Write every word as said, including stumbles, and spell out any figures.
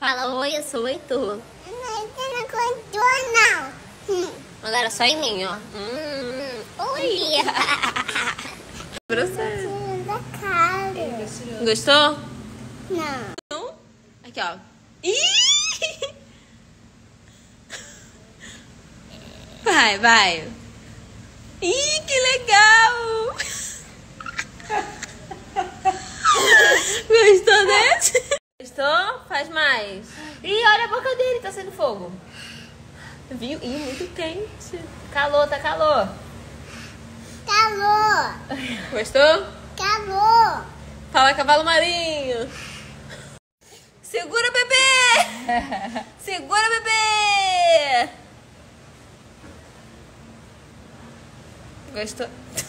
Fala, oi, eu sou o Heitor. Você não contou, não. Hum. Agora só em mim, ó. Hum, oi. Pra você. Da cara. Gostou? Não. Não? Aqui, ó. Ih! Vai, vai. Ih, que legal! Gostou desse? Gostou? Faz mais. Ih, olha a boca dele, tá saindo fogo. Viu? Ih, muito quente. Calor, tá calor. Calor. Gostou? Calor. Fala, cavalo marinho. Segura, bebê! Segura, bebê! Gostou?